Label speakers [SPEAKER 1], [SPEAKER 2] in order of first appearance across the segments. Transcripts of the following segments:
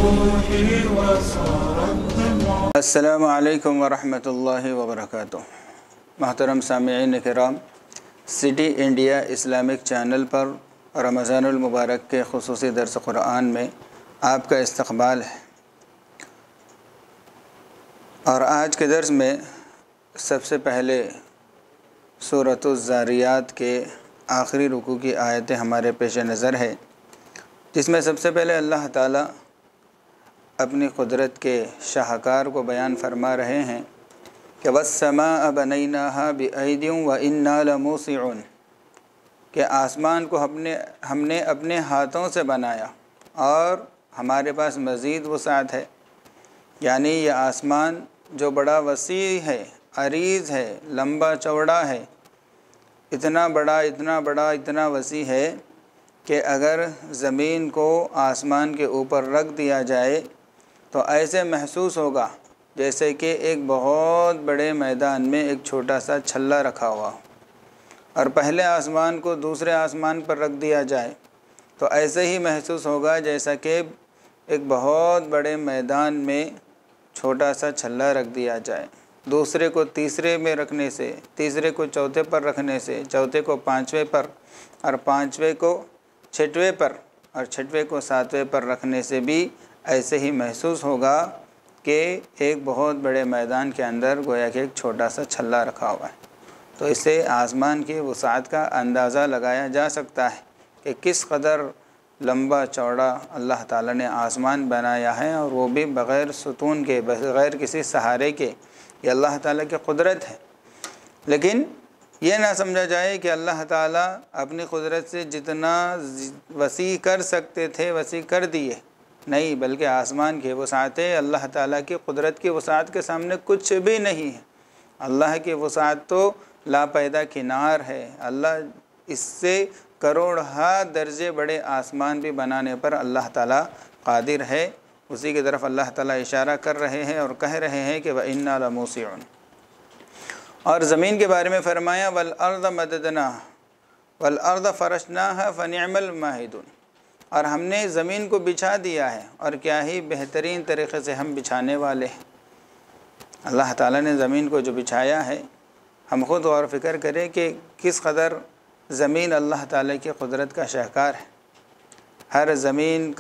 [SPEAKER 1] السلام علیکم ورحمۃ اللہ وبرکاتہ۔ محترم سامعین کرام، سٹی انڈیا اسلامک چینل پر رمضان المبارک کے خصوصی درس قرآن میں آپ کا استقبال ہے، اور آج کے درس میں سب سے پہلے سورۃ الذاریات کے آخری رکوع کی آیتیں ہمارے پیش نظر ہے، جس میں سب سے پہلے اللہ تعالیٰ اپنی قدرت کے شاہکار کو بیان فرما رہے ہیں کہ وَالسَّمَاءَ بَنَيْنَاهَا بِأَيْدٍ وَإِنَّا لَمُوسِعُونَ، کہ آسمان کو ہم نے اپنے ہاتھوں سے بنایا اور ہمارے پاس مزید وسعت ہے۔ یعنی یہ آسمان جو بڑا وسیع ہے، عریض ہے، لمبا چوڑا ہے، اتنا بڑا وسیع ہے کہ اگر زمین کو آسمان کے اوپر رکھ دیا جائے تو ایسے محسوس ہوگا جیسے کہ ایک بہت بڑے میدان میں ایک چھوٹا سا چھلا رکھا ہوا ہو، اور پہلے آسمان کو دوسرے آسمان پر رکھ دیا جائے تو ایسے ہی محسوس ہوگا جیسا کہ ایک بہت بڑے میدان میں چھوٹا سا چھلا رکھ دیا جائے۔ دوسرے کو تیسرے میں رکھنے سے، تیسرے کو چوتھے پر رکھنے سے، چوتھے کو پانچویں پر، اور پانچویں کو چھٹویں پر، اور چھٹویں کو ساتویں پر رکھنے سے بھی ایسے ہی محسوس ہوگا کہ ایک بہت بڑے میدان کے اندر گویا کہ ایک چھوٹا سا چھلا رکھا ہوا ہے۔ تو اس سے آسمان کی وسعت کا اندازہ لگایا جا سکتا ہے کہ کس قدر لمبا چوڑا اللہ تعالیٰ نے آسمان بنایا ہے، اور وہ بھی بغیر ستون کے، بغیر کسی سہارے کے۔ یہ اللہ تعالیٰ کی قدرت ہے، لیکن یہ نہ سمجھا جائے کہ اللہ تعالیٰ اپنی قدرت سے جتنا وسیع کر سکتے تھے وسیع کر دیے، نہیں، بلکہ آسمان کی وسعتیں اللہ تعالیٰ کی قدرت کی وسعت کے سامنے کچھ بھی نہیں ہے۔ اللہ کی وسعت تو لاپیدا کنار ہے۔ اللہ اس سے کروڑہا درجے بڑے آسمان بھی بنانے پر اللہ تعالیٰ قادر ہے۔ اسی کی طرف اللہ تعالیٰ اشارہ کر رہے ہیں اور کہہ رہے ہیں کہ وَإِنَّا لَمُوسِعُونَ۔ اور زمین کے بارے میں فرمایا وَالْأَرْضَ مَدَدْنَاهَا وَالْأَرْضَ فَرَشْنَاهَا فَنِعْمَ الْمَاهِدُونَ۔ اور ہم نے زمین کو بچھا دیا ہے، اور کیا ہی بہترین طریقے سے ہم بچھانے والے ہیں۔ اللہ تعالیٰ نے زمین کو جو بچھایا ہے، ہم خود غور و فکر کریں کہ کس قدر زمین اللہ تعالیٰ کی قدرت کا شاہکار ہے۔ ہر زمین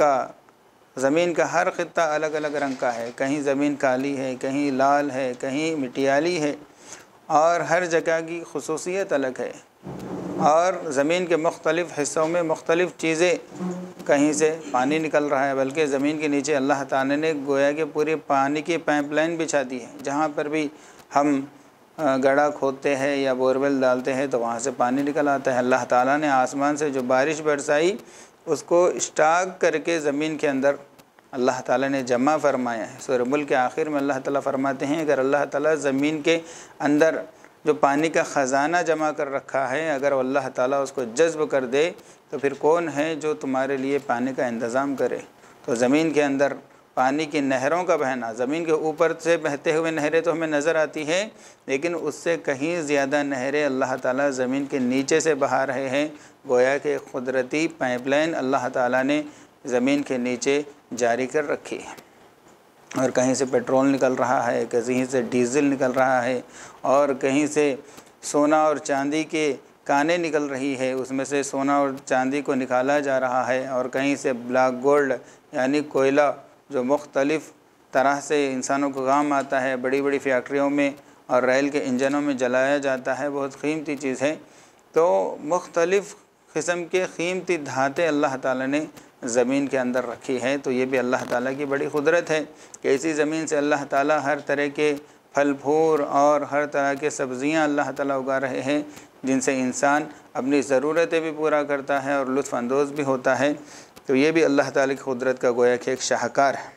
[SPEAKER 1] کا ہر خطہ الگ الگ رنگ کا ہے، کہیں زمین کالی ہے، کہیں لال ہے، کہیں مٹیالی ہے، اور ہر جگہ کی خصوصیت الگ ہے، اور زمین کے مختلف حصوں میں مختلف چیزیں، کہیں سے پانی نکل رہا ہے، بلکہ زمین کے نیچے اللہ تعالیٰ نے گویا کہ پوری پانی کی پائپ لائن بچھا دی ہے۔ جہاں پر بھی ہم گڑھا کھودتے ہیں یا بورویل ڈالتے ہیں تو وہاں سے پانی نکل آتا ہے۔ اللہ تعالیٰ نے آسمان سے جو بارش برسائی اس کو اسٹاک کر کے زمین کے اندر اللہ تعالیٰ نے جمع فرمایا ہے۔ سورہ ملک کے آخر میں اللہ تعالیٰ فرماتے ہیں اگر اللہ تعالیٰ زمین کے اندر جو پانی کا خزانہ جمع کر رکھا ہے، اگر اللہ تعالیٰ اس کو جذب کر دے تو پھر کون ہے جو تمہارے لیے پانی کا انتظام کرے۔ تو زمین کے اندر پانی کی نہروں کا بہنا، زمین کے اوپر سے بہتے ہوئے نہریں تو ہمیں نظر آتی ہیں، لیکن اس سے کہیں زیادہ نہریں اللہ تعالیٰ زمین کے نیچے سے بہا رہے ہیں۔ گویا کہ قدرتی پائپ لائن اللہ تعالیٰ نے زمین کے نیچے جاری کر رکھی ہے، اور کہیں سے پیٹرول نکل رہا ہے، کہیں سے ڈیزل نکل رہا ہے، اور کہیں سے سونا اور چاندی کے کانیں نکل رہی ہے، اس میں سے سونا اور چاندی کو نکالا جا رہا ہے، اور کہیں سے بلیک گولڈ یعنی کوئلہ جو مختلف طرح سے انسانوں کو کام آتا ہے، بڑی بڑی فیکٹریوں میں اور ریل کے انجنوں میں جلایا جاتا ہے، بہت قیمتی چیز ہے۔ تو مختلف قسم کے قیمتی دھاتیں اللہ تعالیٰ نے زمین کے اندر رکھی ہے۔ تو یہ بھی اللہ تعالیٰ کی بڑی قدرت ہے کہ اسی زمین سے اللہ تعالیٰ ہر طرح کے پھل پھول اور ہر طرح کے سبزیاں اللہ تعالیٰ اگا رہے ہیں، جن سے انسان اپنی ضرورتیں بھی پورا کرتا ہے اور لطف اندوز بھی ہوتا ہے۔ تو یہ بھی اللہ تعالیٰ کی قدرت کا گویا کہ ایک شاہکار ہے۔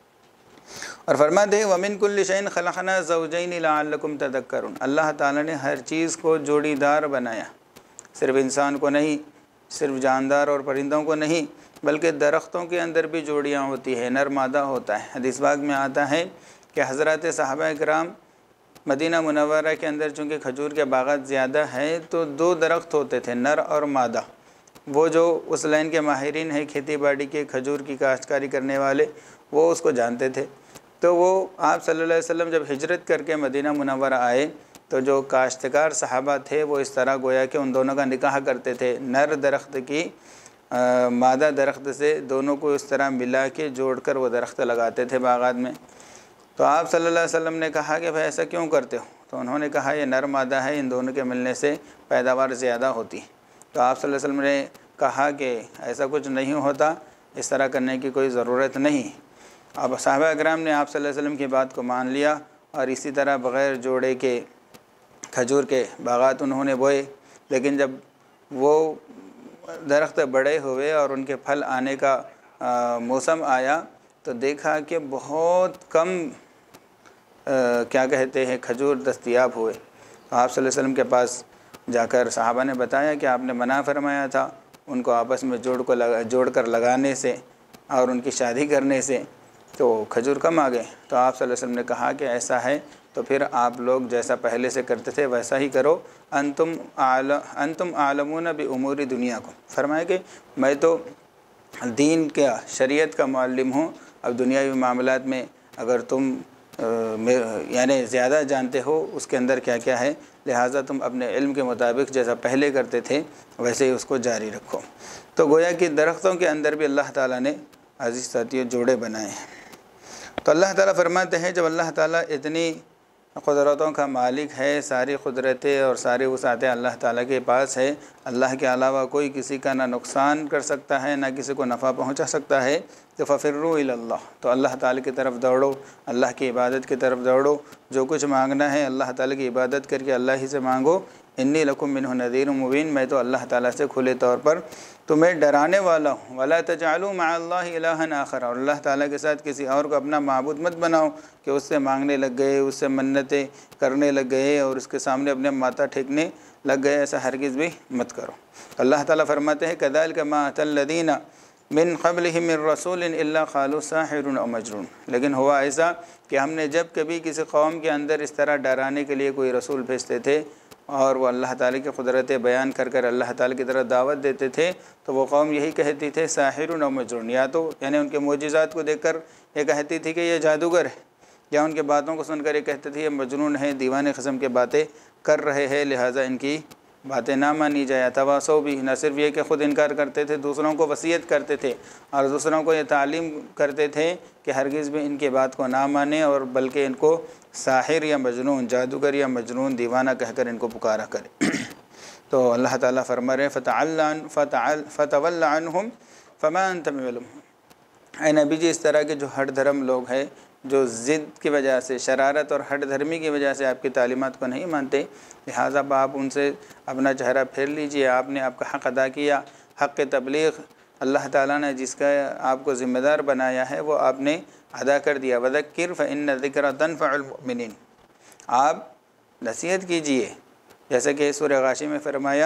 [SPEAKER 1] اور فرماتے ہیں وَمِن كُلِّ شَيْءٍ خَلَقْنَا زَوْجَيْنِ لَعَلَّكُمْ تَذَكَّرُونَ۔ اللہ تعالیٰ نے ہر چیز کو جوڑی دار بنایا، صرف انسان کو نہیں، صرف جاندار اور پرندوں کو نہیں، بلکہ درختوں کے اندر بھی جوڑیاں ہوتی ہیں، نر مادہ ہوتا ہے۔ حدیث پاک میں آتا ہے کہ حضرات صحابہ کرام مدینہ منورہ کے اندر چونکہ کھجور کے باغات زیادہ ہیں تو دو درخت ہوتے تھے، نر اور مادہ۔ وہ جو اس لائن کے ماہرین ہیں کھیتی باڑی کے، کھجور کی کاشتکاری کرنے والے، وہ اس کو جانتے تھے۔ تو وہ آپ صلی اللہ علیہ وسلم جب ہجرت کر کے مدینہ منورہ آئے تو جو کاشتکار صحابہ تھے وہ اس طرح گویا کہ ان دونوں کا نکاح کرتے تھے، نر درخت کی مادہ درخت سے دونوں کو اس طرح ملا کے جوڑ کر وہ درخت لگاتے تھے باغات میں۔ تو آپ صلی اللہ علیہ وسلم نے کہا کہ بھائی ایسا کیوں کرتے ہو؟ تو انہوں نے کہا یہ نر مادہ ہے، ان دونوں کے ملنے سے پیداوار زیادہ ہوتی۔ تو آپ صلی اللہ علیہ وسلم نے کہا کہ ایسا کچھ نہیں ہوتا، اس طرح کرنے کی کوئی ضرورت نہیں۔ اب صحابہ اکرام نے آپ صلی اللہ علیہ وسلم کی بات کو مان لیا اور اسی طرح بغیر جوڑے کے کھجور کے باغات انہوں نے بوئے۔ لیکن جب وہ درخت بڑے ہوئے اور ان کے پھل آنے کا موسم آیا تو دیکھا کہ بہت کم کیا کہتے ہیں کھجور دستیاب ہوئے۔ تو آپ صلی اللہ علیہ وسلم کے پاس جا کر صحابہ نے بتایا کہ آپ نے منع فرمایا تھا ان کو آپس میں جوڑ کر لگانے سے اور ان کی شادی کرنے سے، تو کھجور کم آ گئے۔ تو آپ صلی اللہ علیہ وسلم نے کہا کہ ایسا ہے تو پھر آپ لوگ جیسا پہلے سے کرتے تھے ویسا ہی کرو، انتم عالمون بامور دنیاکم، فرمایا کہ میں تو دین کا شریعت کا معلم ہوں، اب دنیاوی معاملات میں اگر تم یعنی زیادہ جانتے ہو اس کے اندر کیا کیا ہے، لہٰذا تم اپنے علم کے مطابق جیسا پہلے کرتے تھے ویسے ہی اس کو جاری رکھو۔ تو گویا کہ درختوں کے اندر بھی اللہ تعالیٰ نے عزیز ساتھیوں جوڑے بنائے ہیں۔ تو اللہ تعالیٰ فرماتے ہیں جب اللہ تعالیٰ اتنی قدرتوں کا مالک ہے، ساری قدرتیں اور ساری وسعتیں اللہ تعالیٰ کے پاس ہے، اللہ کے علاوہ کوئی کسی کا نہ نقصان کر سکتا ہے نہ کسی کو نفع پہنچا سکتا ہے، تو ففروا الی اللہ، تو اللہ تعالیٰ کی طرف دوڑو، اللہ کی عبادت کی طرف دوڑو، جو کچھ مانگنا ہے اللہ تعالیٰ کی عبادت کر کے اللہ ہی سے مانگو۔ انی لکم منہ نذیر مبین، میں تو اللہ تعالیٰ سے کھلے طور پر تمہیں ڈرانے والا ہوں۔ ولا تجعلوا مع اللہ الہا آخر، اور اللہ تعالیٰ کے ساتھ کسی اور کو اپنا معبود مت بناؤ کہ اس سے مانگنے لگ گئے، اس سے منتیں کرنے لگ گئے اور اس کے سامنے اپنے ماتھا ٹھیکنے لگ گئے، ایسا ہرگز بھی مت کرو۔ اللہ تعالیٰ فرماتے ہیں کذالک ما اتى الذین من قبلہم من رسول الا قالوا ساحر او مجنون، لیکن ہوا ایسا کہ ہم نے جب کبھی کسی قوم کے اندر اس طرح ڈرانے کے لیے کوئی رسول بھیجتے تھے اور وہ اللہ تعالیٰ کی قدرتیں بیان کر کر اللہ تعالیٰ کی طرف دعوت دیتے تھے، تو وہ قوم یہی کہتی تھے ساحر او مجنون، یا تو یعنی ان کے معجزات کو دیکھ کر یہ کہتی تھی کہ یہ جادوگر ہے، یا ان کے باتوں کو سن کر یہ کہتے تھے یہ مجنون ہے، دیوانے قسم کے باتیں کر رہے ہیں، لہٰذا ان کی باتیں نہ مانی جائے۔ تواصوا بھی، نہ صرف یہ کہ خود انکار کرتے تھے، دوسروں کو وصیت کرتے تھے اور دوسروں کو یہ تعلیم کرتے تھے کہ ہرگز بھی ان کی بات کو نہ مانیں اور بلکہ ان کو ساحر یا مجنون، جادوگر یا مجنون، دیوانہ کہہ کر ان کو پکارا کرے۔ تو اللہ تعالیٰ فرما رہے فتول عنہم فما انت بملوم، اے نبی جی اس طرح کے جو ہٹ دھرم لوگ ہیں، جو ضد کی وجہ سے، شرارت اور ہٹ دھرمی کی وجہ سے آپ کی تعلیمات کو نہیں مانتے، لہٰذا آپ ان سے اپنا چہرہ پھیر لیجئے۔ آپ نے آپ کا حق ادا کیا، حق تبلیغ اللہ تعالیٰ نے جس کا آپ کو ذمہ دار بنایا ہے وہ آپ نے ادا کر دیا۔ وذکر فإن الذکر تنفع المؤمنین، آپ نصیحت کیجئے، جیسے کہ سورہ غاشی میں فرمایا،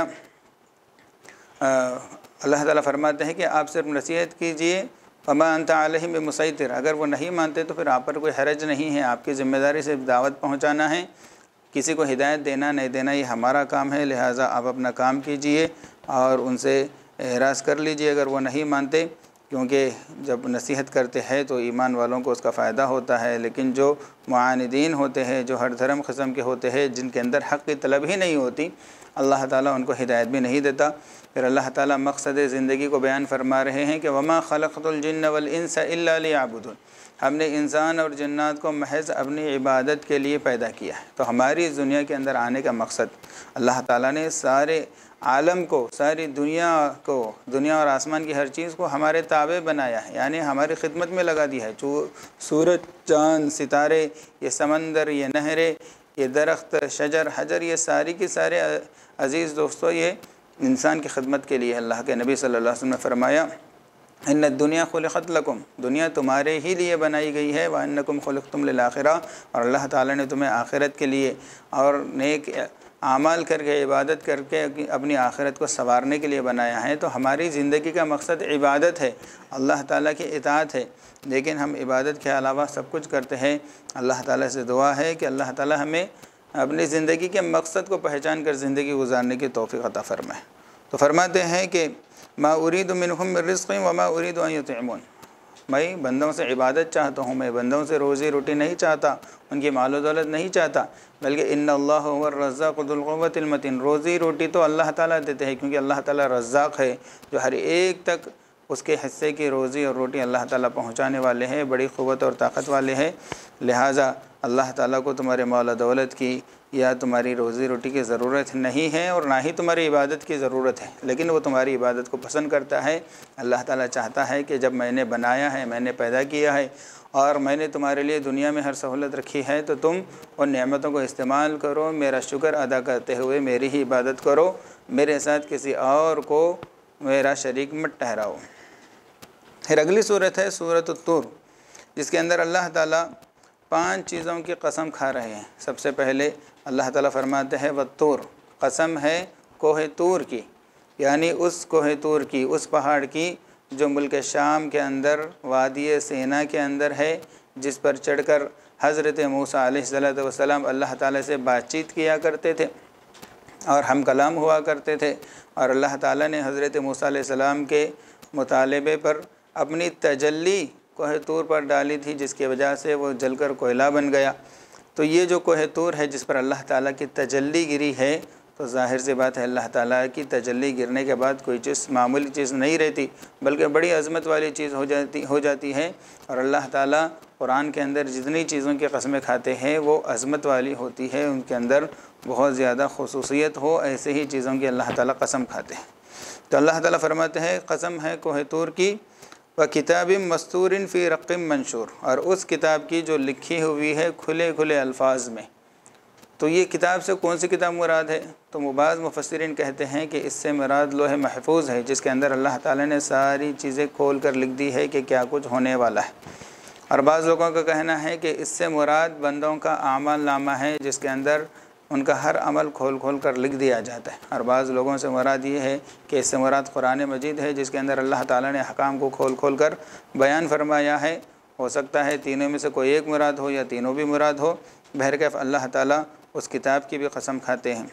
[SPEAKER 1] اللہ تعالیٰ فرماتے ہیں کہ آپ صرف نصیحت کیجئے، وما انت علیہم بمسیطر، اگر وہ نہیں مانتے تو پھر آپ پر کوئی حرج نہیں ہے، آپ کی ذمہ داری صرف دعوت پہنچانا ہے، کسی کو ہدایت دینا نہیں دینا یہ ہمارا کام ہے، لہٰذا آپ اپنا کام کیجئے اور ان سے اعراض کر لیجئے اگر وہ نہیں مانتے، کیونکہ جب نصیحت کرتے ہیں تو ایمان والوں کو اس کا فائدہ ہوتا ہے، لیکن جو معاندین ہوتے ہیں، جو ہر دھرم قسم کے ہوتے ہیں، جن کے اندر حق کی طلب ہی نہیں ہوتی، اللہ تعالیٰ ان کو ہدایت بھی نہیں دیتا۔ پھر اللہ تعالیٰ مقصد زندگی کو بیان فرما رہے ہیں کہ وما خلقت الجن والانس الا لیعبدون، ہم نے انسان اور جنات کو محض اپنی عبادت کے لیے پیدا کیا ہے۔ تو ہماری اس دنیا کے اندر آنے کا مقصد، اللہ تعالیٰ نے سارے عالم کو، ساری دنیا کو، دنیا اور آسمان کی ہر چیز کو ہمارے تابع بنایا ہے، یعنی ہماری خدمت میں لگا دیا ہے۔ سورج، چاند، ستارے، یہ سمندر، یہ نہریں، یہ درخت، شجر، حجر، یہ ساری کی سارے عزیز دوستو یہ انسان کی خدمت کے لیے اللہ کے نبی صلی اللہ علیہ وسلم نے فرمایا ان الدنیا خلقت لکم، دنیا تمہارے ہی لیے بنائی گئی ہے، وانکم خلقتم للآخرہ، اور اللہ تعالیٰ نے تمہیں آخرت کے لیے اور نیک اعمال کر کے، عبادت کر کے اپنی آخرت کو سنوارنے کے لیے بنایا ہے۔ تو ہماری زندگی کا مقصد عبادت ہے، اللہ تعالیٰ کی اطاعت ہے، لیکن ہم عبادت کے علاوہ سب کچھ کرتے ہیں۔ اللہ تعالیٰ سے دعا ہے کہ اللہ تعالیٰ ہمیں اپنی زندگی کے مقصد کو پہچان کر زندگی گزارنے کی توفیق عطا فرمائے۔ تو فرماتے ہیں کہ ما اریدو منہم من رزق وما اریدو ان یطعمون، میں بندوں سے عبادت چاہتا ہوں، میں بندوں سے روزی روٹی نہیں چاہتا، ان کی مال و دولت نہیں چاہتا، بلکہ ان اللہ هو الرزاق ذو القوۃ المتین، روزی روٹی تو اللہ تعالیٰ دیتے ہیں، کیونکہ اللہ تعالیٰ رزاق ہے جو ہر ایک تک اس کے حصے کی روزی اور روٹی اللہ تعالیٰ پہنچانے والے ہیں، بڑی قوت اور طاقت والے ہیں۔ لہٰذا اللہ تعالیٰ کو تمہارے مال و دولت کی یا تمہاری روزی روٹی کی ضرورت نہیں ہے، اور نہ ہی تمہاری عبادت کی ضرورت ہے، لیکن وہ تمہاری عبادت کو پسند کرتا ہے۔ اللہ تعالیٰ چاہتا ہے کہ جب میں نے بنایا ہے، میں نے پیدا کیا ہے، اور میں نے تمہارے لیے دنیا میں ہر سہولت رکھی ہے، تو تم ان نعمتوں کو استعمال کرو، میرا شکر ادا کرتے ہوئے میری ہی عبادت کرو، میرے ساتھ کسی اور کو میرا شریک مت ٹھہراؤ۔ پھر اگلی صورت ہے سورۃ الطور، جس کے اندر اللہ تعالیٰ 5 چیزوں کی قسم کھا رہے ہیں۔ سب سے پہلے اللہ تعالیٰ فرماتے ہیں والطور، قسم ہے کوہ طور کی، یعنی اس کوہ طور کی، اس پہاڑ کی جو ملک شام کے اندر وادی سینا کے اندر ہے، جس پر چڑھ کر حضرت موسیٰ علیہ السلام اللہ تعالیٰ سے بات چیت کیا کرتے تھے اور ہم کلام ہوا کرتے تھے، اور اللہ تعالیٰ نے حضرت موسیٰ علیہ السلام کے مطالبے پر اپنی تجلی کوہ طور پر ڈالی تھی، جس کی وجہ سے وہ جل کر کوئلہ بن گیا۔ تو یہ جو کوہ طور ہے جس پر اللہ تعالیٰ کی تجلی گری ہے، تو ظاہر سی بات ہے اللہ تعالیٰ کی تجلی گرنے کے بعد کوئی چیز معمولی چیز نہیں رہتی، بلکہ بڑی عظمت والی چیز ہو جاتی ہے، اور اللہ تعالیٰ قرآن کے اندر جتنی چیزوں کی قسمیں کھاتے ہیں وہ عظمت والی ہوتی ہے، ان کے اندر بہت زیادہ خصوصیت ہو، ایسے ہی چیزوں کی اللہ تعالیٰ قسم کھاتے ہیں۔ تو اللہ تعالیٰ فرماتے ہیں قسم ہے کوہ طور کی، وَكِتَابٍ مَّسْطُورٍ فِي رَقٍّ مَّنشُورٍ، اور اس کتاب کی جو لکھی ہوئی ہے کھلے کھلے الفاظ میں۔ تو یہ کتاب سے کون سی کتاب مراد ہے؟ تو بعض مفسرین کہتے ہیں کہ اس سے مراد لوح محفوظ ہے، جس کے اندر اللہ تعالیٰ نے ساری چیزیں کھول کر لکھ دی ہے کہ کیا کچھ ہونے والا ہے۔ اور بعض لوگوں کا کہنا ہے کہ اس سے مراد بندوں کا اعمال نامہ ہے، جس کے اندر ان کا ہر عمل کھول کھول کر لکھ دیا جاتا ہے۔ اور بعض لوگوں سے مراد یہ ہے کہ اس سے مراد قرآن مجید ہے، جس کے اندر اللہ تعالیٰ نے احکام کو کھول کھول کر بیان فرمایا ہے۔ ہو سکتا ہے تینوں میں سے کوئی ایک مراد ہو یا تینوں بھی مراد ہو، بہرکیف اللہ تعالیٰ اس کتاب کی بھی قسم کھاتے ہیں۔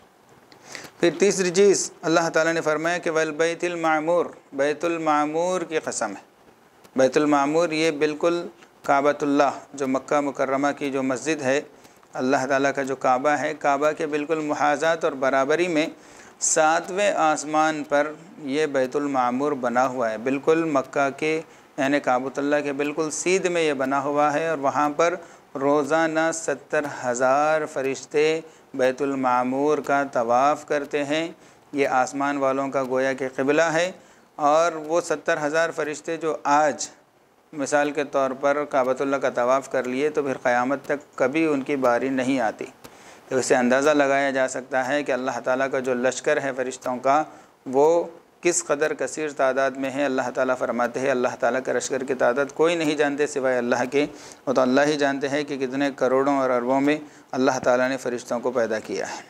[SPEAKER 1] پھر تیسری چیز اللہ تعالیٰ نے فرمایا کہ والبیت المعمور، بیت المعمور کی قسم ہے۔ بیت المعمور یہ بالکل کعبۃ اللہ، جو مکہ مکرمہ کی جو مسجد ہے، اللہ تعالیٰ کا جو کعبہ ہے، کعبہ کے بالکل محاذات اور برابری میں 7ویں آسمان پر یہ بیت المعمور بنا ہوا ہے، بالکل مکہ کے یعنی کعبۃ اللہ کے بالکل سیدھ میں یہ بنا ہوا ہے، اور وہاں پر روزانہ 70,000 فرشتے بیت المعمور کا طواف کرتے ہیں۔ یہ آسمان والوں کا گویا کہ قبلہ ہے، اور وہ 70,000 فرشتے جو آج مثال کے طور پر کعبۃ اللہ کا طواف کر لیے، تو پھر قیامت تک کبھی ان کی باری نہیں آتی۔ تو اس سے اندازہ لگایا جا سکتا ہے کہ اللہ تعالیٰ کا جو لشکر ہے فرشتوں کا، وہ کس قدر کثیر تعداد میں ہے۔ اللہ تعالیٰ فرماتے ہیں اللہ تعالیٰ کے لشکر کی تعداد کوئی نہیں جانتے سوائے اللہ کے، وہ تو اللہ ہی جانتے ہیں کہ کتنے کروڑوں اور اربوں میں اللہ تعالیٰ نے فرشتوں کو پیدا کیا ہے۔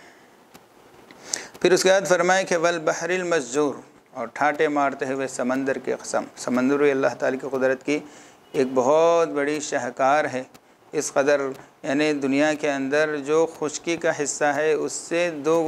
[SPEAKER 1] پھر اس کے بعد فرمائے کہ والبحر المسجور، اور ٹھاٹے مارتے ہوئے سمندر کی قسم۔ سمندر اللہ تعالیٰ کی قدرت کی ایک بہت بڑی شاہکار ہے، اس قدر یعنی دنیا کے اندر جو خشکی کا حصہ ہے اس سے 2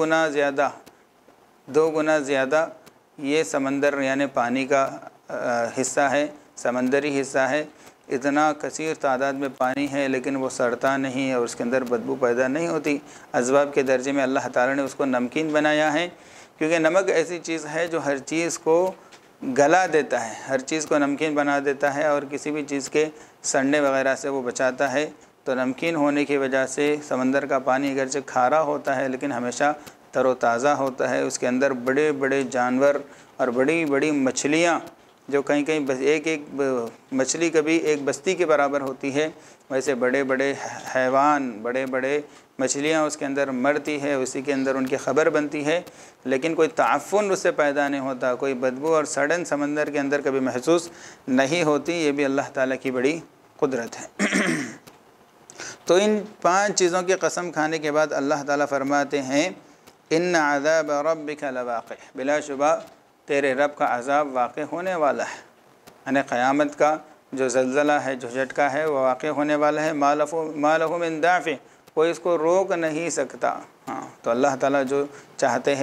[SPEAKER 1] گنا زیادہ یہ سمندر یعنی پانی کا حصہ ہے، سمندری حصہ ہے۔ اتنا کثیر تعداد میں پانی ہے، لیکن وہ سڑتا نہیں اور اس کے اندر بدبو پیدا نہیں ہوتی۔ اسباب کے درجے میں اللہ تعالیٰ نے اس کو نمکین بنایا ہے، کیونکہ نمک ایسی چیز ہے جو ہر چیز کو گلا دیتا ہے، ہر چیز کو نمکین بنا دیتا ہے، اور کسی بھی چیز کے سڑنے وغیرہ سے وہ بچاتا ہے۔ تو نمکین ہونے کی وجہ سے سمندر کا پانی اگرچہ کھارا ہوتا ہے لیکن ہمیشہ تر و تازہ ہوتا ہے۔ اس کے اندر بڑے بڑے جانور اور بڑی بڑی مچھلیاں، جو کہیں ایک مچھلی کبھی ایک بستی کے برابر ہوتی ہے، ویسے بڑے بڑے حیوان، بڑے بڑے مچھلیاں اس کے اندر مرتی ہے، اسی کے اندر ان کی خبر بنتی ہے، لیکن کوئی تعفن اس سے پیدا نہیں ہوتا، کوئی بدبو اور سڑن سمندر کے اندر کبھی محسوس نہیں ہوتی۔ یہ بھی اللہ تعالیٰ کی بڑی قدرت ہے۔ تو ان 5 چیزوں کی قسم کھانے کے بعد اللہ تعالیٰ فرماتے ہیں ان عذاب ربک لواقع، بلا شبہ تیرے رب کا عذاب واقع ہونے والا ہے، یعنی قیامت کا جو زلزلہ ہے، جو جھٹکا ہے، وہ واقع ہونے والا ہے۔ ما لہ من دافع، کوئی اس کو روک نہیں سکتا۔ ہاں، تو اللہ تعالیٰ جو چاہتے ہیں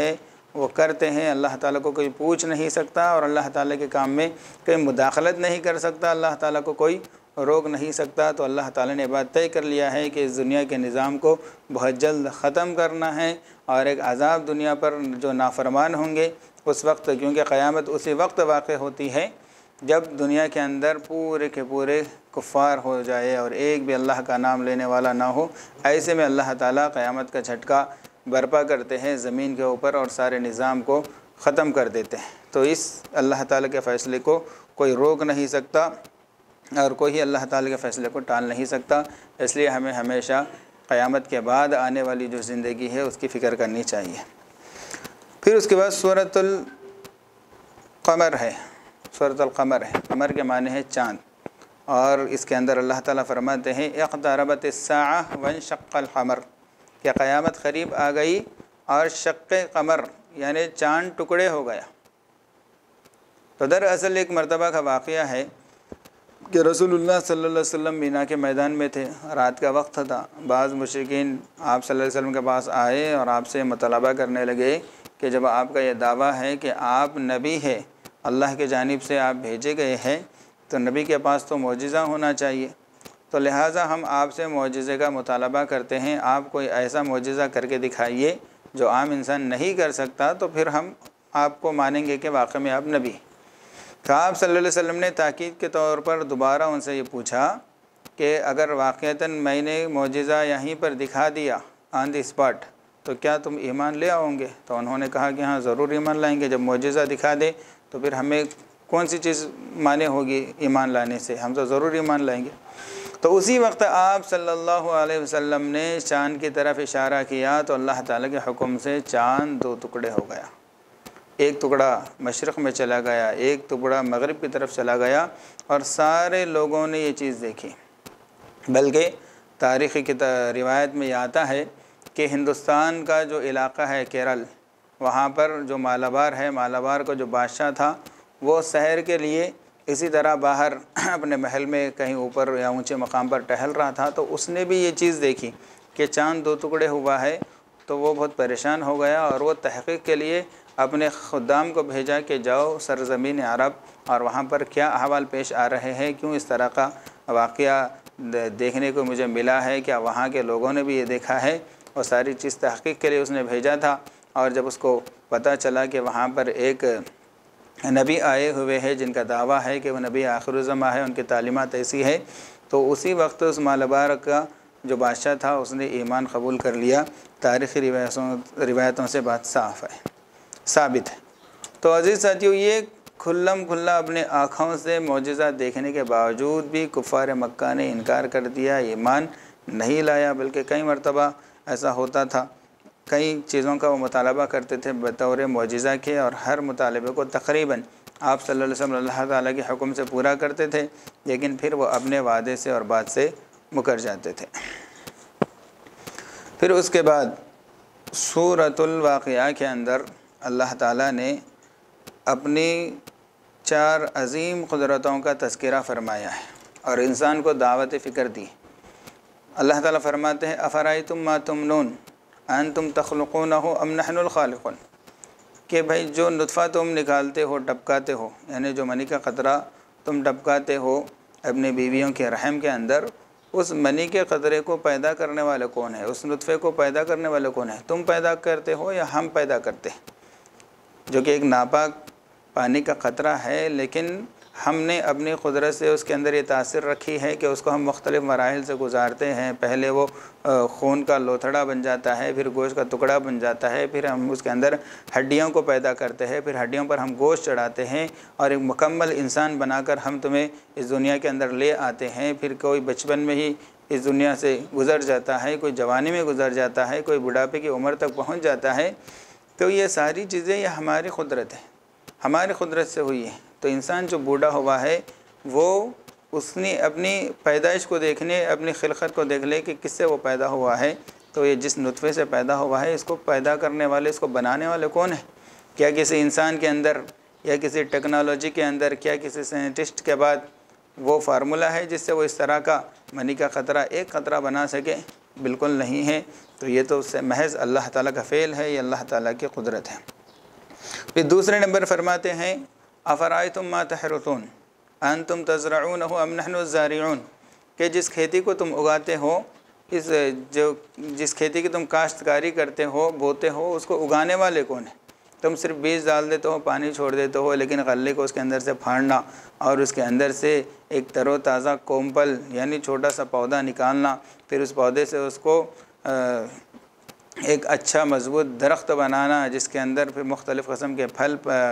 [SPEAKER 1] وہ کرتے ہیں، اللہ تعالیٰ کو کوئی پوچھ نہیں سکتا اور اللہ تعالیٰ کے کام میں کوئی مداخلت نہیں کر سکتا، اللہ تعالیٰ کو کوئی روک نہیں سکتا۔ تو اللہ تعالیٰ نے بات طے کر لیا ہے کہ اس دنیا کے نظام کو بہت جلد ختم کرنا ہے، اور ایک عذاب دنیا پر جو نافرمان ہوں گے اس وقت، کیونکہ قیامت اسی وقت واقع ہوتی ہے جب دنیا کے اندر پورے کے پورے کفار ہو جائے اور ایک بھی اللہ کا نام لینے والا نہ ہو۔ ایسے میں اللہ تعالیٰ قیامت کا جھٹکا برپا کرتے ہیں زمین کے اوپر اور سارے نظام کو ختم کر دیتے ہیں۔ تو اس اللہ تعالیٰ کے فیصلے کو کوئی روک نہیں سکتا اور کوئی اللہ تعالیٰ کے فیصلے کو ٹال نہیں سکتا، اس لیے ہمیں ہمیشہ قیامت کے بعد آنے والی جو زندگی ہے اس کی فکر کرنی چاہیے۔ پھر اس کے بعد سورۃ القمر ہے، سورۃ القمر ہے، قمر کے معنی ہے چاند، اور اس کے اندر اللہ تعالیٰ فرماتے ہیں اقتربت الساعہ وانشق القمر، کہ قیامت قریب آ گئی اور شق قمر یعنی چاند ٹکڑے ہو گیا۔ تو دراصل ایک مرتبہ کا واقعہ ہے کہ رسول اللہ صلی اللہ علیہ وسلم مینا کے میدان میں تھے، رات کا وقت تھا، بعض مشرکین آپ صلی اللہ علیہ وسلم کے پاس آئے اور آپ سے مطالبہ کرنے لگے کہ جب آپ کا یہ دعویٰ ہے کہ آپ نبی ہے، اللہ کی جانب سے آپ بھیجے گئے ہیں، تو نبی کے پاس تو معجزہ ہونا چاہیے، تو لہٰذا ہم آپ سے معجزے کا مطالبہ کرتے ہیں، آپ کوئی ایسا معجزہ کر کے دکھائیے جو عام انسان نہیں کر سکتا، تو پھر ہم آپ کو مانیں گے کہ واقعی میں آپ نبی۔ تو آپ صلی اللہ علیہ وسلم نے تاکید کے طور پر دوبارہ ان سے یہ پوچھا کہ اگر واقعتاً میں نے معجزہ یہیں پر دکھا دیا آن دی اسپاٹ تو کیا تم ایمان لے آؤ گے؟ تو انہوں نے کہا کہ ہاں ضرور ایمان لائیں گے، جب معجزہ دکھا دے تو پھر ہمیں کون سی چیز مانے ہوگی ایمان لانے سے، ہم تو ضرور ایمان لائیں گے۔ تو اسی وقت آپ صلی اللہ علیہ وسلم نے چاند کی طرف اشارہ کیا تو اللہ تعالیٰ کے حکم سے چاند دو ٹکڑے ہو گیا، ایک ٹکڑا مشرق میں چلا گیا، ایک ٹکڑا مغرب کی طرف چلا گیا، اور سارے لوگوں نے یہ چیز دیکھی۔ بلکہ تاریخی روایت میں یہ آتا ہے کہ ہندوستان کا جو علاقہ ہے کیرل، وہاں پر جو مالابار ہے، مالابار کا جو بادشاہ تھا، وہ سحر کے لیے اسی طرح باہر اپنے محل میں کہیں اوپر یا اونچے مقام پر ٹہل رہا تھا، تو اس نے بھی یہ چیز دیکھی کہ چاند دو ٹکڑے ہوا ہے، تو وہ بہت پریشان ہو گیا اور وہ تحقیق کے لیے اپنے خدام کو بھیجا کہ جاؤ سرزمین عرب اور وہاں پر کیا احوال پیش آ رہے ہیں، کیوں اس طرح کا واقعہ دیکھنے کو مجھے ملا ہے، کیا وہاں کے لوگوں نے بھی یہ دیکھا ہے، اور ساری چیز تحقیق کے لیے اس نے بھیجا تھا۔ اور جب اس کو پتہ چلا کہ وہاں پر ایک نبی آئے ہوئے ہیں جن کا دعویٰ ہے کہ وہ نبی آخر الزماں ہے، ان کی تعلیمات ایسی ہے، تو اسی وقت اس مالابار کا جو بادشاہ تھا اس نے ایمان قبول کر لیا۔ تاریخی روایتوں سے بات صاف ہے، ثابت ہے۔ تو عزیز ساتھیو، یہ کھلم کھلا اپنے آنکھوں سے معجزہ دیکھنے کے باوجود بھی کفار مکہ نے انکار کر دیا، ایمان نہیں لایا، بلکہ کئی مرتبہ ایسا ہوتا تھا، کئی چیزوں کا وہ مطالبہ کرتے تھے بطور معجزہ کے، اور ہر مطالبے کو تقریباً آپ صلی اللہ علیہ وسلم اللہ تعالیٰ کے حکم سے پورا کرتے تھے، لیکن پھر وہ اپنے وعدے سے اور بات سے مکر جاتے تھے۔ پھر اس کے بعد سورۃ الواقعہ کے اندر اللہ تعالیٰ نے اپنی 4 عظیم قدرتوں کا تذکرہ فرمایا ہے اور انسان کو دعوت فکر دی۔ اللہ تعالیٰ فرماتے ہیں افرأیتم ما تمنون انتم تخلقونہ ام نحن الخالقون، کہ بھائی جو نطفہ تم نکالتے ہو، ٹپکاتے ہو، یعنی جو منی کا قطرہ تم ٹپکاتے ہو اپنی بیویوں کے رحم کے اندر، اس منی کے قطرے کو پیدا کرنے والے کون ہے؟ اس نطفے کو پیدا کرنے والے کون ہے؟ تم پیدا کرتے ہو یا ہم پیدا کرتے ہیں؟ جو کہ ایک ناپاک پانی کا قطرہ ہے، لیکن ہم نے اپنی قدرت سے اس کے اندر یہ تاثر رکھی ہے کہ اس کو ہم مختلف مراحل سے گزارتے ہیں۔ پہلے وہ خون کا لوتھڑا بن جاتا ہے، پھر گوشت کا ٹکڑا بن جاتا ہے، پھر ہم اس کے اندر ہڈیوں کو پیدا کرتے ہیں، پھر ہڈیوں پر ہم گوشت چڑھاتے ہیں اور ایک مکمل انسان بنا کر ہم تمہیں اس دنیا کے اندر لے آتے ہیں۔ پھر کوئی بچپن میں ہی اس دنیا سے گزر جاتا ہے، کوئی جوانی میں گزر جاتا ہے، کوئی بڑھاپے کی عمر تک پہنچ جاتا ہے۔ تو یہ ساری چیزیں یہ ہماری قدرت ہے، ہماری قدرت سے ہوئی ہے۔ تو انسان جو بوڑھا ہوا ہے وہ اس نے اپنی پیدائش کو دیکھنے، اپنی خلقت کو دیکھ لے کہ کس سے وہ پیدا ہوا ہے، تو یہ جس نطفے سے پیدا ہوا ہے اس کو پیدا کرنے والے، اس کو بنانے والے کون ہیں؟ کیا کسی انسان کے اندر یا کسی ٹیکنالوجی کے اندر، کیا کسی سائنٹسٹ کے بعد وہ فارمولہ ہے جس سے وہ اس طرح کا منی کا قطرہ ایک قطرہ بنا سکے؟ بالکل نہیں ہے۔ تو یہ تو اس سے محض اللہ تعالیٰ کا فعل ہے، یہ اللہ تعالیٰ کی قدرت ہے۔ پھر دوسرے نمبر فرماتے ہیں افرائیتم ما تحرثون انتم تزرعونہ ام نحن الزارعون، کہ جس کھیتی کو تم اگاتے ہو، جس کھیتی کی تم کاشتکاری کرتے ہو، بوتے ہو، اس کو اگانے والے کون ہیں؟ تم صرف بیج ڈال دیتے ہو، پانی چھوڑ دیتے ہو، لیکن غلے کو اس کے اندر سے پھاڑنا اور اس کے اندر سے ایک تر و تازہ کومپل یعنی چھوٹا سا پودا نکالنا، پھر اس پودے سے اس کو ایک اچھا مضبوط درخت بنانا جس کے اندر پھر مختلف قسم کے پھل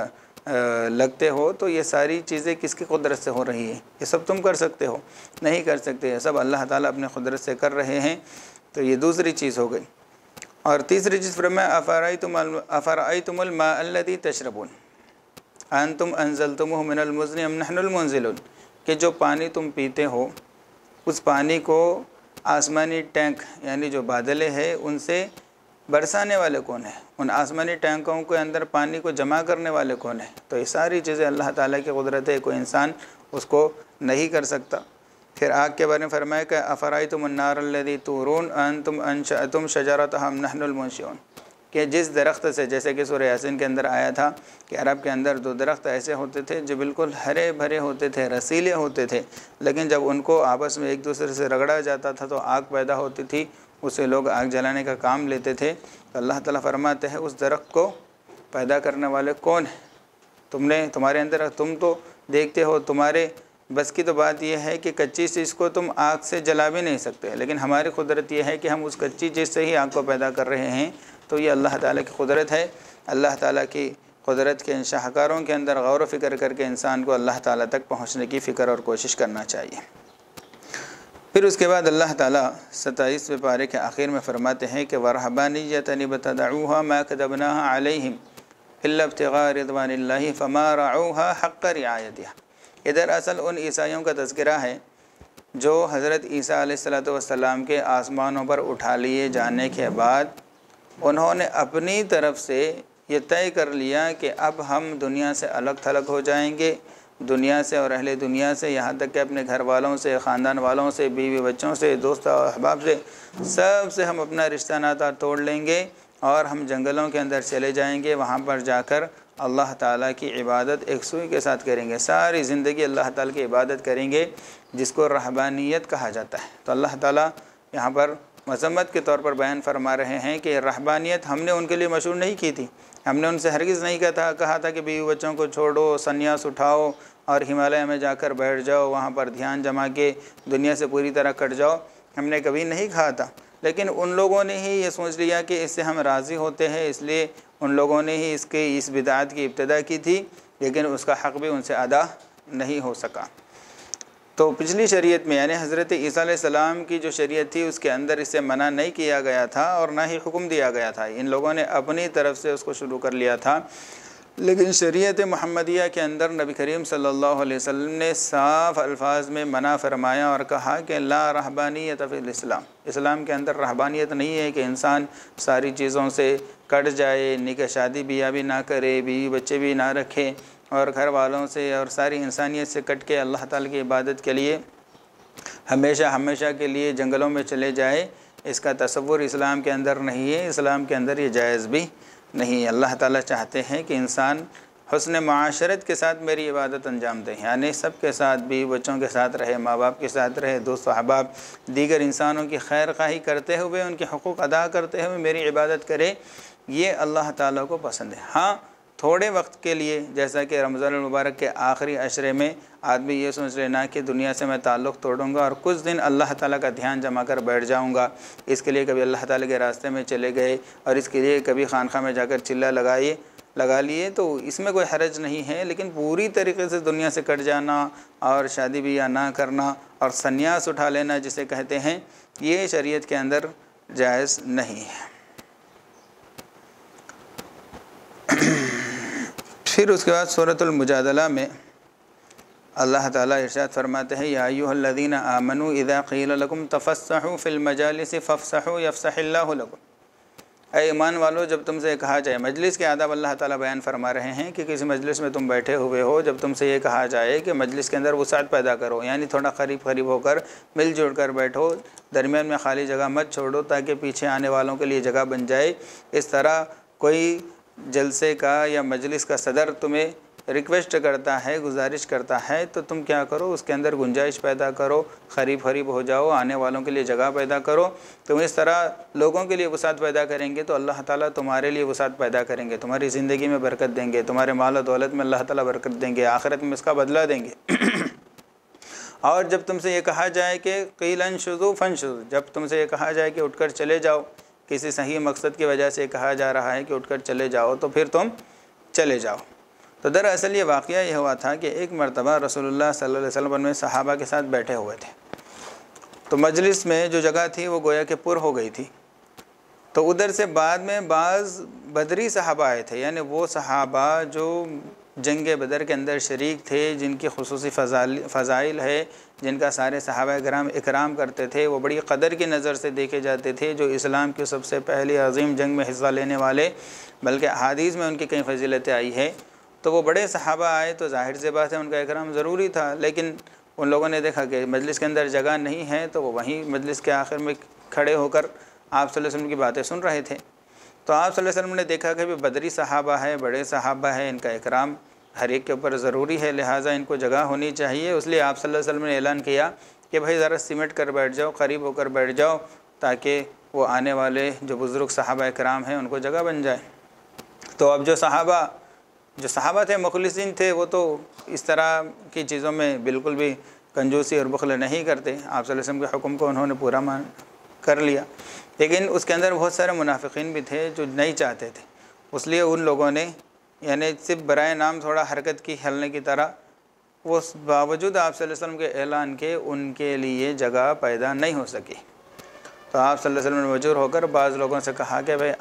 [SPEAKER 1] لگتے ہو، تو یہ ساری چیزیں کس کی قدرت سے ہو رہی ہیں؟ یہ سب تم کر سکتے ہو؟ نہیں کر سکتے، یہ سب اللہ تعالیٰ اپنے قدرت سے کر رہے ہیں۔ تو یہ دوسری چیز ہو گئی۔ اور تیسری چیز فرمایا افرأیتم الماء الذی تشربون انتم انزلتموہ من المزن ام نحن المنزلون، کہ جو پانی تم پیتے ہو اس پانی کو آسمانی ٹینک یعنی جو بادلیں ہیں ان سے برسانے والے کون ہیں؟ ان آسمانی ٹینکوں کے اندر پانی کو جمع کرنے والے کون ہیں؟ تو یہ ساری چیزیں اللہ تعالیٰ کی قدرت ہے، کوئی انسان اس کو نہیں کر سکتا۔ پھر آگ کے بارے میں فرمایا کہ افرائیتم النار الذی تورون انتم انشأتم شجرتها ام نحن المنشئون، کہ جس درخت سے، جیسے کہ سورہ یاسین کے اندر آیا تھا کہ عرب کے اندر دو درخت ایسے ہوتے تھے جو بالکل ہرے بھرے ہوتے تھے، رسیلے ہوتے تھے، لیکن جب ان کو آپس میں ایک دوسرے سے رگڑا جاتا تھا تو آگ پیدا ہوتی تھی، اسے لوگ آگ جلانے کا کام لیتے تھے۔ تو اللہ تعالیٰ فرماتے ہیں اس درخت کو پیدا کرنے والے کون ہیں؟ تمہارے اندر تم تو دیکھتے ہو، تمہارے بس کی تو بات یہ ہے کہ کچی چیز کو تم آگ سے جلا بھی نہیں سکتے، لیکن ہماری قدرت یہ ہے کہ ہم اس کچی چیز سے ہی آگ کو پیدا کر رہے ہیں۔ تو یہ اللہ تعالیٰ کی قدرت ہے۔ اللہ تعالیٰ کی قدرت کے ان شاہکاروں کے اندر غور و فکر کر کے انسان کو اللہ تعالیٰ تک پہنچنے کی فکر اور کوشش کرنا چاہیے۔ پھر اس کے بعد اللہ تعالیٰ 27ویں پارے کے آخر میں فرماتے ہیں کہ وَرَهْبَانِيَّةً ابْتَدَعُوهَا مَا كَتَبْنَاهَا عَلَيْهِمْ إِلَّا ابْتِغَاءَ رِضْوَانِ اللَّهِ فَمَا رَعَوْهَا حَقَّ رِعَایَتِهَا۔ ادھر اصل ان عیسائیوں کا تذکرہ ہے جو حضرت عیسیٰ علیہ السلام کے آسمانوں پر اٹھا لیے جانے کے بعد انہوں نے اپنی طرف سے یہ طے کر لیا کہ اب ہم دنیا سے الگ تھلگ ہو جائیں گے، دنیا سے اور اہل دنیا سے، یہاں تک کہ اپنے گھر والوں سے، خاندان والوں سے، بیوی بچوں سے، دوست و احباب سے، سب سے ہم اپنا رشتہ ناطہ توڑ لیں گے اور ہم جنگلوں کے اندر چلے جائیں گے، وہاں پر جا کر اللہ تعالیٰ کی عبادت ایک سوئی کے ساتھ کریں گے، ساری زندگی اللہ تعالیٰ کی عبادت کریں گے، جس کو رہبانیت کہا جاتا ہے۔ تو اللہ تعالیٰ یہاں پر مذمت کے طور پر بیان فرما رہے ہیں کہ رہبانیت ہم نے ان کے لیے مشروع نہیں کی تھی، ہم نے ان سے ہرگز نہیں کہا تھا کہ بیوی بچوں کو چھوڑو، سنیاس اٹھاؤ اور ہمالیہ میں جا کر بیٹھ جاؤ، وہاں پر دھیان جما کے دنیا سے پوری طرح کٹ جاؤ، ہم نے کبھی نہیں کہا تھا۔ لیکن ان لوگوں نے ہی یہ سوچ لیا کہ اس سے ہم راضی ہوتے ہیں، اس لیے ان لوگوں نے ہی اس بدعت کی ابتدا کی تھی، لیکن اس کا حق بھی ان سے ادا نہیں ہو سکا۔ تو پچھلی شریعت میں یعنی حضرت عیسیٰ علیہ السلام کی جو شریعت تھی اس کے اندر اس سے منع نہیں کیا گیا تھا اور نہ ہی حکم دیا گیا تھا، ان لوگوں نے اپنی طرف سے اس کو شروع کر لیا تھا۔ لیکن شریعت محمدیہ کے اندر نبی کریم صلی اللہ علیہ وسلم نے صاف الفاظ میں منع فرمایا اور کہا کہ لا رہبانیت فی الاسلام، اسلام کے اندر رہبانیت نہیں ہے کہ انسان ساری چیزوں سے کٹ جائے، نکاح شادی بیاہ بھی نہ کرے، بیوی بچے بھی نہ رکھے اور گھر والوں سے اور ساری انسانیت سے کٹ کے اللہ تعالیٰ کی عبادت کے لیے ہمیشہ کے لیے جنگلوں میں چلے جائے۔ اس کا تصور اسلام کے اندر نہیں ہے، اسلام کے اندر یہ جائز بھی نہیں۔ اللہ تعالیٰ چاہتے ہیں کہ انسان حسن معاشرت کے ساتھ میری عبادت انجام دے، یعنی سب کے ساتھ، بیوی بچوں کے ساتھ رہے، ماں باپ کے ساتھ رہے، دوست و احباب، دیگر انسانوں کی خیر خواہی کرتے ہوئے، ان کے حقوق ادا کرتے ہوئے میری عبادت کرے، یہ اللہ تعالیٰ کو پسند ہے۔ ہاں تھوڑے وقت کے لیے، جیسا کہ رمضان المبارک کے آخری عشرے میں آدمی یہ سوچ لینا کہ دنیا سے میں تعلق توڑوں گا اور کچھ دن اللہ تعالیٰ کا دھیان جما کر بیٹھ جاؤں گا، اس کے لیے کبھی اللہ تعالیٰ کے راستے میں چلے گئے اور اس کے لیے کبھی خانقاہ میں جا کر چلہ لگا لیے، تو اس میں کوئی حرج نہیں ہے۔ لیکن پوری طریقے سے دنیا سے کٹ جانا اور شادی بیاہ نہ کرنا اور سنیاس اٹھا لینا جسے کہتے ہیں، یہ شریعت کے اندر جائز نہیں ہے۔ پھر اس کے بعد سورۃ المجادلہ میں اللہ تعالیٰ ارشاد فرماتے ہیں یا ایھا الذین آمنوا اذا قیل لکم تفسحوا فی المجالس فافسحوا یفسح اللہ لکم، اے ایمان والو جب تم سے کہا جائے، مجلس کے آداب اللہ تعالیٰ بیان فرما رہے ہیں کہ کسی مجلس میں تم بیٹھے ہوئے ہو، جب تم سے یہ کہا جائے کہ مجلس کے اندر وسعت پیدا کرو، یعنی تھوڑا قریب ہو کر مل جڑ کر بیٹھو، درمیان میں خالی جگہ مت چھوڑو تاکہ پیچھے آنے والوں کے لیے جگہ بن جائے، اس طرح کوئی جلسے کا یا مجلس کا صدر تمہیں ریکویسٹ کرتا ہے، گزارش کرتا ہے، تو تم کیا کرو، اس کے اندر گنجائش پیدا کرو، قریب ہو جاؤ، آنے والوں کے لیے جگہ پیدا کرو۔ تم اس طرح لوگوں کے لیے وسعت پیدا کریں گے تو اللہ تعالیٰ تمہارے لیے وسعت پیدا کریں گے، تمہاری زندگی میں برکت دیں گے، تمہارے مال و دولت میں اللہ تعالیٰ برکت دیں گے، آخرت میں اس کا بدلہ دیں گے۔ اور جب تم سے یہ کہا جائے کہ قیل انشزوا فانشزوا، جب تم سے یہ کہا جائے کہ اٹھ کر چلے جاؤ، کسی صحیح مقصد کی وجہ سے کہا جا رہا ہے کہ اٹھ کر چلے جاؤ، تو پھر تم چلے جاؤ۔ تو دراصل یہ واقعہ یہ ہوا تھا کہ ایک مرتبہ رسول اللہ صلی اللہ علیہ وسلم میں صحابہ کے ساتھ بیٹھے ہوئے تھے، تو مجلس میں جو جگہ تھی وہ گویا کہ پر ہو گئی تھی، تو ادھر سے بعد میں بعض بدری صحابہ آئے تھے، یعنی وہ صحابہ جو جنگ بدر کے اندر شریک تھے، جن کی خصوصی فضائل ہے، جن کا سارے صحابہ کرام اکرام کرتے تھے، وہ بڑی قدر کی نظر سے دیکھے جاتے تھے، جو اسلام کی سب سے پہلی عظیم جنگ میں حصہ لینے والے، بلکہ احادیث میں ان کی کئی فضیلتیں آئی ہے۔ تو وہ بڑے صحابہ آئے تو ظاہر سی بات ہے ان کا اکرام ضروری تھا، لیکن ان لوگوں نے دیکھا کہ مجلس کے اندر جگہ نہیں ہے، تو وہ وہیں مجلس کے آخر میں کھڑے ہو کر آپ صلی اللہ علیہ وسلم کی باتیں سن رہے تھے۔ تو آپ صلی اللہ علیہ وسلم نے دیکھا کہ بدری صحابہ ہے، بڑے صحابہ ہیں، ان کا اکرام ہر ایک کے اوپر ضروری ہے، لہٰذا ان کو جگہ ہونی چاہیے۔ اس لیے آپ صلی اللہ علیہ وسلم نے اعلان کیا کہ بھائی ذرا سمٹ کر بیٹھ جاؤ، قریب ہو کر بیٹھ جاؤ، تاکہ وہ آنے والے جو بزرگ صحابہ اکرام ہیں ان کو جگہ بن جائے۔ تو اب جو صحابہ تھے، مخلصین تھے، وہ تو اس طرح کی چیزوں میں بالکل بھی کنجوسی اور بخل نہیں کرتے، آپ صلی اللہ علیہ وسلم کے حکم کو انہوں نے پورا کر لیا، لیکن اس کے اندر بہت سارے منافقین بھی تھے جو نہیں چاہتے تھے، اس لیے ان لوگوں نے یعنی صرف برائے نام تھوڑا حرکت کی، ہلنے کی طرح، وہ باوجود آپ صلی اللہ علیہ وسلم کے اعلان کے ان کے لیے جگہ پیدا نہیں ہو سکی۔ تو آپ صلی اللہ علیہ وسلم نے مجبور ہو کر بعض لوگوں سے کہا کہ بھئی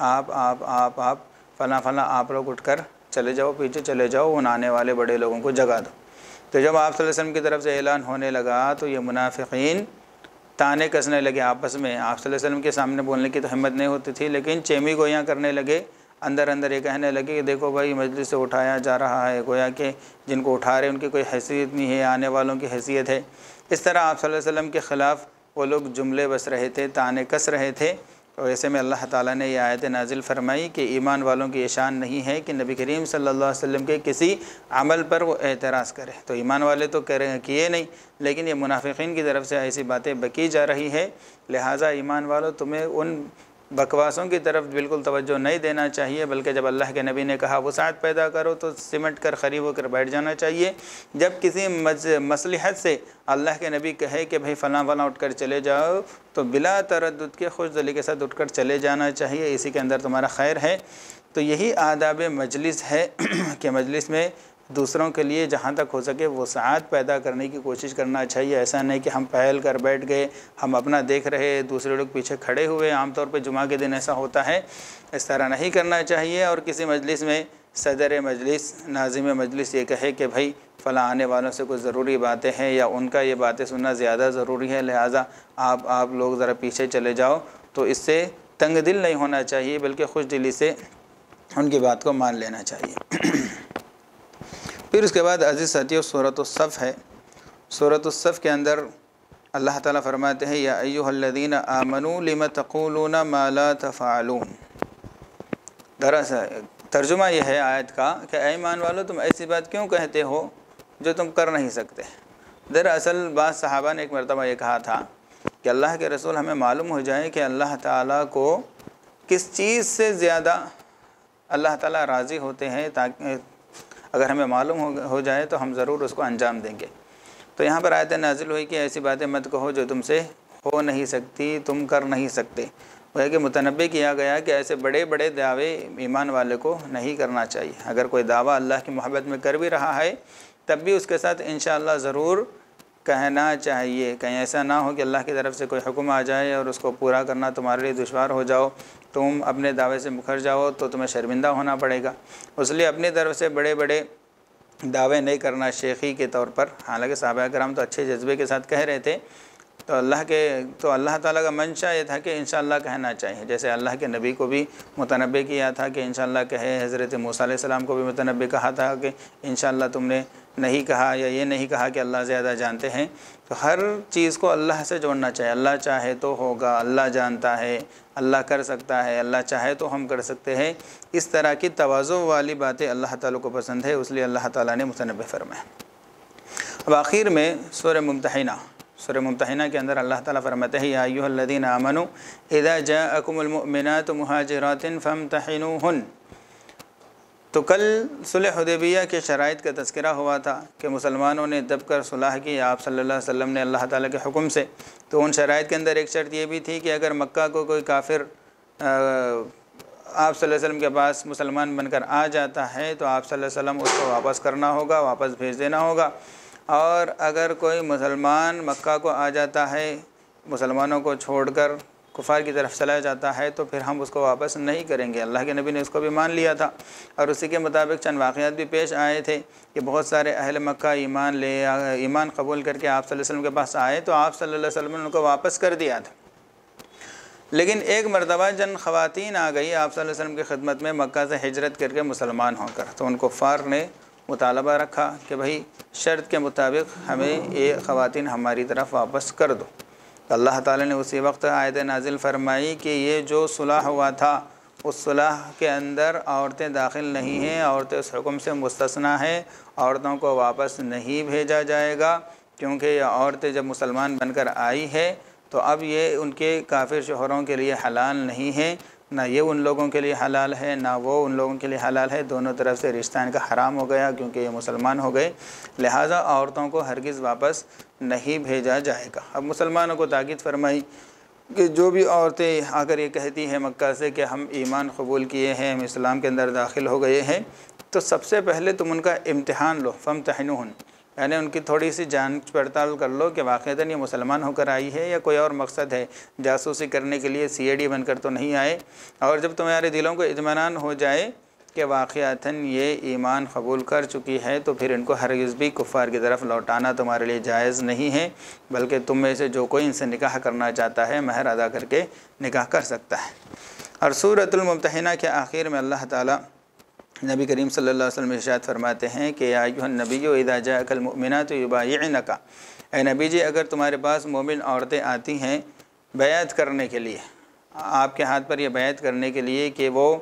[SPEAKER 1] آپ فلاں آپ لوگ اٹھ کر چلے جاؤ، پیچھے چلے جاؤ، ان آنے والے بڑے لوگوں کو جگہ دو۔ تو جب آپ صلی اللہ علیہ وسلم کی طرف سے اعلان ہونے لگا تو یہ منافقین تانے کسنے لگے آپس میں، آپ صلی اللہ علیہ وسلم کے سامنے بولنے کی تو ہمت نہیں ہوتی تھی، لیکن چیمی گویاں کرنے لگے، اندر یہ کہنے لگے کہ دیکھو بھائی مجلس سے اٹھایا جا رہا ہے، گویا کہ جن کو اٹھا رہے ان کی کوئی حیثیت نہیں ہے، آنے والوں کی حیثیت ہے۔ اس طرح آپ صلی اللہ علیہ وسلم کے خلاف وہ لوگ جملے بس رہے تھے، تانے کس رہے تھے، اور ایسے میں اللہ تعالیٰ نے یہ آیت نازل فرمائی کہ ایمان والوں کی یہ شان نہیں ہے کہ نبی کریم صلی اللہ علیہ وسلم کے کسی عمل پر وہ اعتراض کرے۔ تو ایمان والے تو کیے نہیں، لیکن یہ منافقین کی طرف سے ایسی باتیں بکی جا رہی ہے، لہٰذا ایمان والوں تمہیں ان بکواسوں کی طرف بالکل توجہ نہیں دینا چاہیے، بلکہ جب اللہ کے نبی نے کہا وسعت پیدا کرو تو سمٹ کر قریب ہو کر بیٹھ جانا چاہیے۔ جب کسی مصلحت سے اللہ کے نبی کہے کہ بھئی فلاں اٹھ کر چلے جاؤ، تو بلا تردد کے خوش دلی کے ساتھ اٹھ کر چلے جانا چاہیے، اسی کے اندر تمہارا خیر ہے۔ تو یہی آداب مجلس ہے کہ مجلس میں دوسروں کے لیے جہاں تک ہو سکے وسعت پیدا کرنے کی کوشش کرنا چاہیے۔ ایسا نہیں کہ ہم پہل کر بیٹھ گئے، ہم اپنا دیکھ رہے، دوسرے لوگ پیچھے کھڑے ہوئے۔ عام طور پہ جمعہ کے دن ایسا ہوتا ہے، اس طرح نہیں کرنا چاہیے۔ اور کسی مجلس میں صدر مجلس، ناظم مجلس یہ کہے کہ بھائی فلاں آنے والوں سے کچھ ضروری باتیں ہیں یا ان کا یہ باتیں سننا زیادہ ضروری ہے، لہٰذا آپ لوگ ذرا پیچھے چلے جاؤ، تو اس سے تنگ دل نہیں ہونا چاہیے، بلکہ خوش دلی سے ان کی بات کو مان لینا چاہیے۔ پھر اس کے بعد عزیز ساتھیو سورۃ الصف ہے۔ سورۃ الصف کے اندر اللہ تعالیٰ فرماتے ہیں یا ایھا الذین آمنوا لم تقولون ما لا تفعلون۔ دراصل ترجمہ یہ ہے آیت کا کہ اے ایمان والو تم ایسی بات کیوں کہتے ہو جو تم کر نہیں سکتے۔ دراصل بعض صحابہ نے ایک مرتبہ یہ کہا تھا کہ اللہ کے رسول ہمیں معلوم ہو جائے کہ اللہ تعالیٰ کو کس چیز سے زیادہ اللہ تعالیٰ راضی ہوتے ہیں، تاکہ اگر ہمیں معلوم ہو جائے تو ہم ضرور اس کو انجام دیں گے۔ تو یہاں پر آیت نازل ہوئی کہ ایسی باتیں مت کہو جو تم سے ہو نہیں سکتی، تم کر نہیں سکتے۔ وہ ہے کہ متنبہ کیا گیا کہ ایسے بڑے بڑے دعوے ایمان والے کو نہیں کرنا چاہیے۔ اگر کوئی دعویٰ اللہ کی محبت میں کر بھی رہا ہے تب بھی اس کے ساتھ انشاءاللہ ضرور کہنا چاہیے، کہیں ایسا نہ ہو کہ اللہ کی طرف سے کوئی حکم آ جائے اور اس کو پورا کرنا تمہارے لیے دشوار ہو جاؤ، تم اپنے دعوے سے مکر جاؤ تو تمہیں شرمندہ ہونا پڑے گا۔ اس لیے اپنی طرف سے بڑے بڑے دعوے نہیں کرنا شیخی کے طور پر، حالانکہ صحابہ کرام تو اچھے جذبے کے ساتھ کہہ رہے تھے، تو اللہ تعالیٰ کا منشا یہ تھا کہ انشاءاللہ کہنا چاہیے۔ جیسے اللہ کے نبی کو بھی متنبہ کیا تھا کہ انشاءاللہ کہے، حضرت موسیٰ علیہ السلام کو بھی متنبہ کہا تھا کہ انشاءاللہ تم نے نہیں کہا یا یہ نہیں کہا کہ اللہ زیادہ جانتے ہیں۔ تو ہر چیز کو اللہ سے جوڑنا چاہیے۔ اللہ چاہے تو ہوگا، اللہ جانتا ہے، اللہ کر سکتا ہے، اللہ چاہے تو ہم کر سکتے ہیں۔ اس طرح کی تواضع والی باتیں اللہ تعالیٰ کو پسند ہے، اس لیے اللہ تعالیٰ نے متنبع فرمایا۔ اب آخر میں سورہ ممتحنہ کے اندر اللہ تعالیٰ فرماتے ہیں یا ایھا الذین آمنوا اذا جاءکم المؤمنات مہاجرات فامتحنوہن۔ تو کل صلح حدیبیہ کے شرائط کا تذکرہ ہوا تھا کہ مسلمانوں نے دب کر صلح کی آپ صلی اللہ علیہ وسلم نے اللہ تعالیٰ کے حکم سے۔ تو ان شرائط کے اندر ایک شرط یہ بھی تھی کہ اگر مکہ کو کوئی کافر آپ صلی اللہ علیہ وسلم کے پاس مسلمان بن کر آ جاتا ہے تو آپ صلی اللہ علیہ وسلم اس کو واپس کرنا ہوگا، واپس بھیج دینا ہوگا۔ اور اگر کوئی مسلمان مکہ کو آ جاتا ہے، مسلمانوں کو چھوڑ کر کفار کی طرف چلا جاتا ہے، تو پھر ہم اس کو واپس نہیں کریں گے۔ اللہ کے نبی نے اس کو بھی مان لیا تھا، اور اسی کے مطابق چند واقعات بھی پیش آئے تھے کہ بہت سارے اہل مکہ ایمان قبول کر کے آپ صلی اللہ علیہ وسلم کے پاس آئے تو آپ صلی اللہ علیہ وسلم نے ان کو واپس کر دیا تھا۔ لیکن ایک مرتبہ جن خواتین آ گئی آپ صلی اللہ علیہ وسلم کی خدمت میں مکہ سے ہجرت کر کے مسلمان ہو کر، تو ان کفار نے مطالبہ رکھا کہ بھئی شرط کے مطابق ہمیں یہ خواتین ہماری طرف واپس کر دو۔ اللہ تعالیٰ نے اسی وقت آیت نازل فرمائی کہ یہ جو صلح ہوا تھا اس صلح کے اندر عورتیں داخل نہیں ہیں، عورتیں اس حکم سے مستثنیٰ ہیں، عورتوں کو واپس نہیں بھیجا جائے گا، کیونکہ یہ عورتیں جب مسلمان بن کر آئی ہے تو اب یہ ان کے کافر شوہروں کے لیے حلال نہیں ہے، نہ یہ ان لوگوں کے لیے حلال ہے نہ وہ ان لوگوں کے لیے حلال ہے، دونوں طرف سے رشتہ ان کا حرام ہو گیا کیونکہ یہ مسلمان ہو گئے، لہٰذا عورتوں کو ہرگز واپس نہیں بھیجا جائے گا۔ اب مسلمانوں کو تاکید فرمائی کہ جو بھی عورتیں آ کر یہ کہتی ہیں مکہ سے کہ ہم ایمان قبول کیے ہیں، ہم اسلام کے اندر داخل ہو گئے ہیں، تو سب سے پہلے تم ان کا امتحان لو، فامتحنوہن، یعنی ان کی تھوڑی سی جانچ پڑتال کر لو کہ واقعتاً یہ مسلمان ہو کر آئی ہے یا کوئی اور مقصد ہے، جاسوسی کرنے کے لیے CID بن کر تو نہیں آئے۔ اور جب تمہارے دلوں کو اطمینان ہو جائے کہ واقعتاً یہ ایمان قبول کر چکی ہے تو پھر ان کو ہرگز بھی کفار کی طرف لوٹانا تمہارے لیے جائز نہیں ہے، بلکہ تم میں سے جو کوئی ان سے نکاح کرنا چاہتا ہے مہر ادا کر کے نکاح کر سکتا ہے۔ اور سورۃ الممتحنہ کے آخر میں اللہ تعالیٰ نبی کریم صلی اللہ علیہ وسلم ارشاد فرماتے ہیں کہ یا ایھا النبی اذا جاءک المؤمنات یبایعنک، اے نبی جی اگر تمہارے پاس مومن عورتیں آتی ہیں بیعت کرنے کے لیے، آپ کے ہاتھ پر یہ بیعت کرنے کے لیے کہ وہ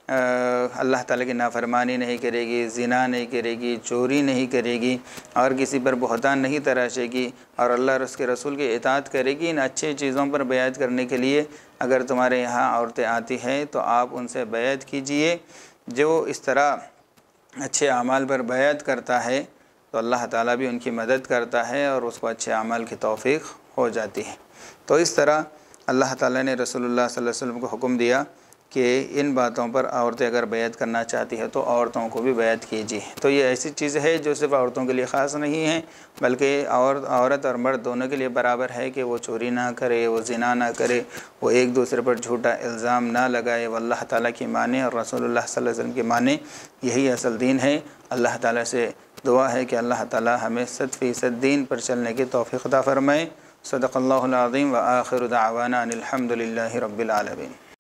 [SPEAKER 1] اللہ تعالیٰ کی نافرمانی نہیں کرے گی، زنا نہیں کرے گی، چوری نہیں کرے گی، اور کسی پر بہتان نہیں تراشے گی، اور اللہ اور اس کے رسول کی اطاعت کرے گی، ان اچھی چیزوں پر بیعت کرنے کے لیے اگر تمہارے یہاں عورتیں آتی ہیں تو آپ ان سے بیعت کیجئے۔ جو اس طرح اچھے اعمال پر بیعت کرتا ہے تو اللہ تعالیٰ بھی ان کی مدد کرتا ہے اور اس کو اچھے اعمال کی توفیق ہو جاتی ہے۔ تو اس طرح اللہ تعالیٰ نے رسول اللہ صلی اللہ علیہ وسلم کو حکم دیا کہ ان باتوں پر عورتیں اگر بیعت کرنا چاہتی ہے تو عورتوں کو بھی بیعت کیجیے۔ تو یہ ایسی چیز ہے جو صرف عورتوں کے لیے خاص نہیں ہے، بلکہ عورت اور مرد دونوں کے لیے برابر ہے کہ وہ چوری نہ کرے، وہ زنا نہ کرے، وہ ایک دوسرے پر جھوٹا الزام نہ لگائے، وہ اللہ تعالیٰ کی مانے اور رسول اللہ صلی اللہ علیہ وسلم کی مانے، یہی اصل دین ہے۔ اللہ تعالیٰ سے دعا ہے کہ اللہ تعالیٰ ہمیں 100% دین پر چلنے کی توفیق عطا فرمائے۔ صدق اللہ العظیم وآخر دعوانا ان الحمد للہ رب العالمین۔